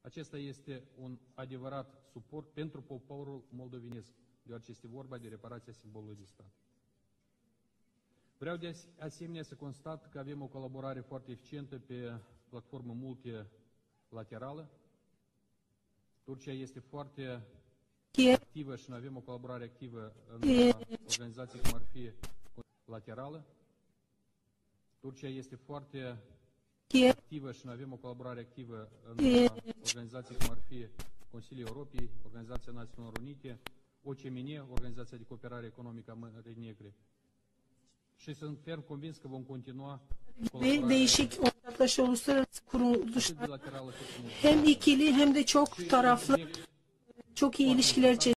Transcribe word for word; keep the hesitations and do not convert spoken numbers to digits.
Acesta este un adevărat suport pentru poporul moldovenesc, deoarece este vorba de reparația simbolului de stat. Vreau de asemenea să constat că avem o colaborare foarte eficientă pe platformă multilaterală. Turcia este foarte activă și noi avem o colaborare activă în organizații cum ar fi laterală. Turcia este foarte activă și noi avem o colaborare activă în organizații cum ar fi Consiliul Europei, Organizația Națiunilor Unite, O C M N, Organizația de Cooperare Economică a Mării Negre. Și sunt ferm convins că vom continua ve değişik ortaklaşa uluslararası kuruluşlar hem ikili hem de çok taraflı çok iyi ilişkiler içerisinde